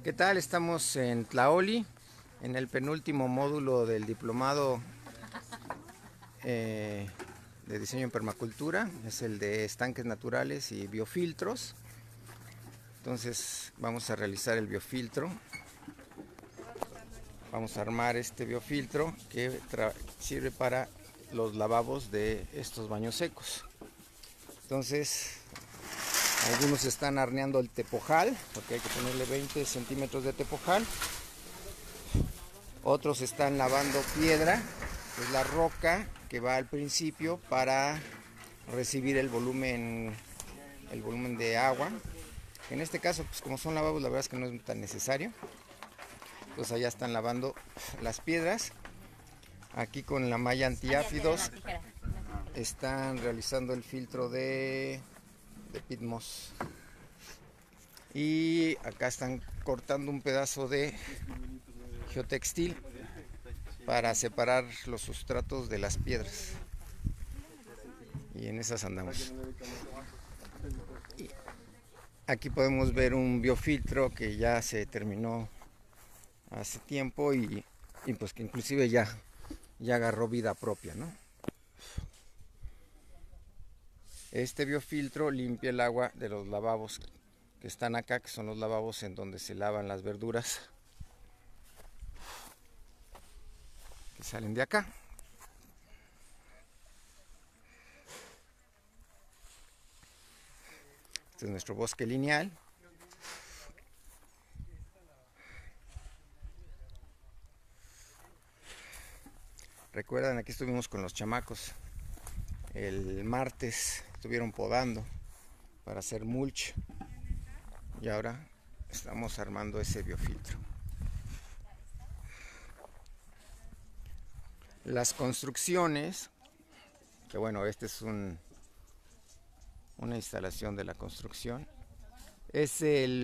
¿Qué tal? Estamos en Tlaoli, en el penúltimo módulo del diplomado de diseño en permacultura. Es el de estanques naturales y biofiltros. Entonces vamos a realizar el biofiltro. Vamos a armar este biofiltro que sirve para los lavabos de estos baños secos. Entonces algunos están arneando el tepojal, porque hay que ponerle 20 centímetros de tepojal. Otros están lavando piedra, que es la roca que va al principio para recibir el volumen de agua. En este caso, pues como son lavabos, la verdad es que no es tan necesario. Entonces allá están lavando las piedras. Aquí con la malla antiáfidos están realizando el filtro de pit moss. Y acá están cortando un pedazo de geotextil para separar los sustratos de las piedras. Y en esas andamos. Y aquí podemos ver un biofiltro que ya se terminó hace tiempo y pues que inclusive ya agarró vida propia, ¿no? Este biofiltro limpia el agua de los lavabos que están acá, que son los lavabos en donde se lavan las verduras que salen de acá. Este es nuestro bosque lineal. Recuerdan, aquí estuvimos con los chamacos. El martes estuvieron podando para hacer mulch. Y ahora estamos armando ese biofiltro. Las construcciones, que bueno, este es una instalación de la construcción. Es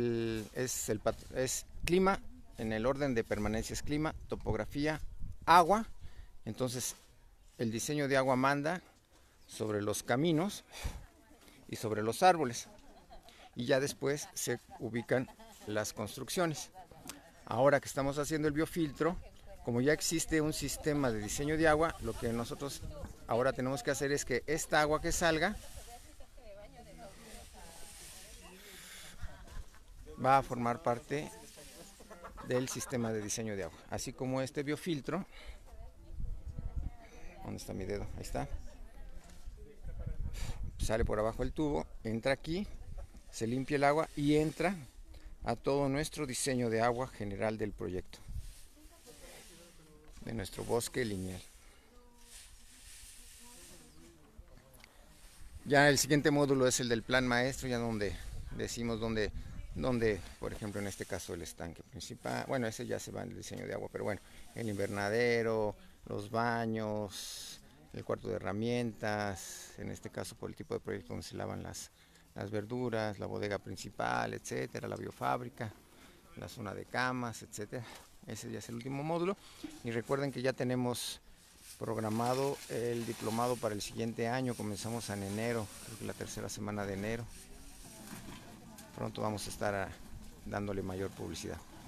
clima, en el orden de permanencia es clima, topografía, agua. Entonces el diseño de agua manda sobre los caminos y sobre los árboles. Y ya después se ubican las construcciones. Ahora que estamos haciendo el biofiltro, como ya existe un sistema de diseño de agua, lo que nosotros ahora tenemos que hacer es que esta agua que salga va a formar parte del sistema de diseño de agua. Así como este biofiltro. ¿Dónde está mi dedo? Ahí está. Sale por abajo el tubo, entra aquí, se limpia el agua y entra a todo nuestro diseño de agua general del proyecto, de nuestro bosque lineal. Ya el siguiente módulo es el del plan maestro, ya donde decimos dónde, por ejemplo, en este caso el estanque principal, bueno, ese ya se va en el diseño de agua, pero bueno, el invernadero, los baños, el cuarto de herramientas, en este caso por el tipo de proyecto donde se lavan las verduras, la bodega principal, etcétera, la biofábrica, la zona de camas, etcétera. Ese ya es el último módulo. Y recuerden que ya tenemos programado el diplomado para el siguiente año. Comenzamos en enero, creo que la tercera semana de enero. Pronto vamos a estar dándole mayor publicidad.